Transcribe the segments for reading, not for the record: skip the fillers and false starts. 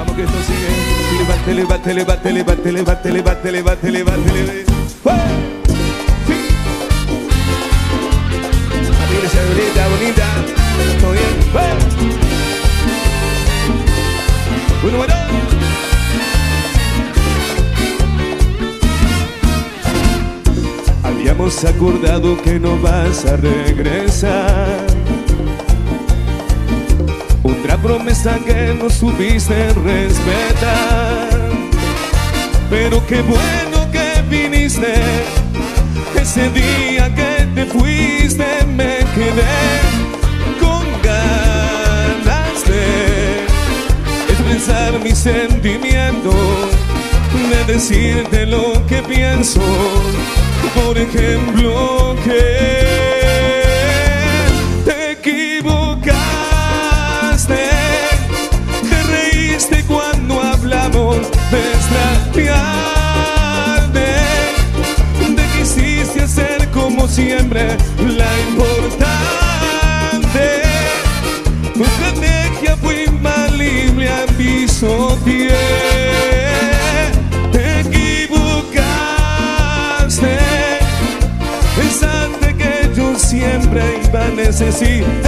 Vamos que esto sigue. Levante, levante, levante, levante, levante, levante, levante, levante, levante. Sí. A mi iglesia bonita, bonita. ¿Todo bien? Bueno, bueno. Habíamos acordado que no vas a regresar. Otra promesa que no supiste respetar. Pero qué bueno que viniste. Ese día que te fuiste me quedé con ganas de expresar mis sentimientos, de decirte lo que pienso. Por ejemplo, que te equivocaste, te reíste cuando hablamos de extrañarte, te quisiste hacer como siempre la importante. Tu estrategia fue infalible, pisoteé. Te equivocaste, pensaste que yo siempre iba a necesitarte.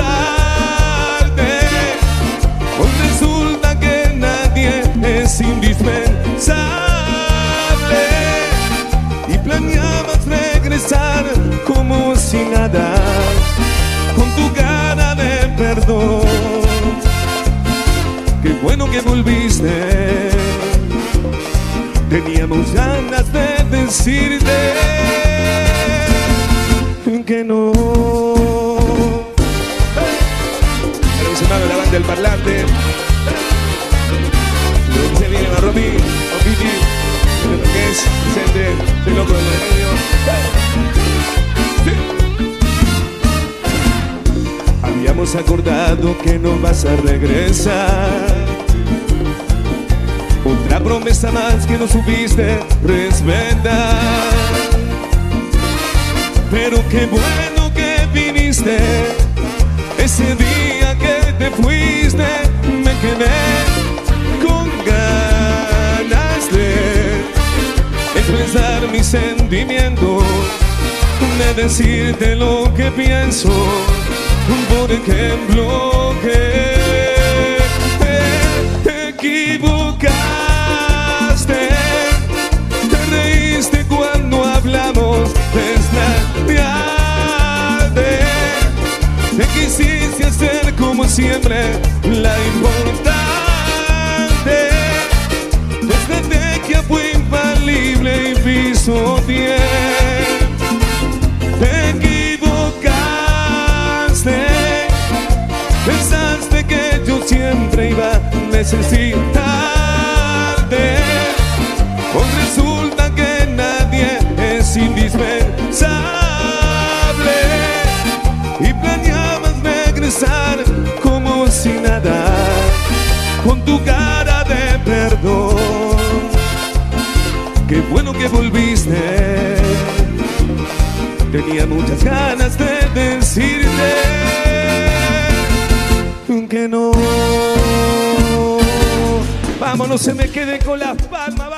Hoy resulta que nadie es indispensable y planeabas regresar como si nada, con tu cara de perdón. Qué bueno que volviste. Teníamos ganas de decirte que no. Pero que se me la banda del parlante. Lo que se viene Marropi, Opiti, lo que es Vicente, el loco del medio. Sí. Habíamos acordado que no vas a regresar. Otra promesa más que no supiste respetar. Pero qué bueno que viniste. Ese día que te fuiste me quedé con ganas de expresar mis sentimientos, de decirte lo que pienso. Por ejemplo, que te equivocaste, te reíste cuando hablamos de extrañarte, te quisiste hacer como siempre la importante. Tu estrategia fue infalible y pisoteé. Te equivocaste, pensaste que yo siempre iba a necesitarte. Hoy resulta que nadie es indispensable y planeabas regresar como si nada, con tu cara de perdón. Qué bueno que volviste. Tenía muchas ganas de decirte que no. Vamos, no se me quede con las palmas.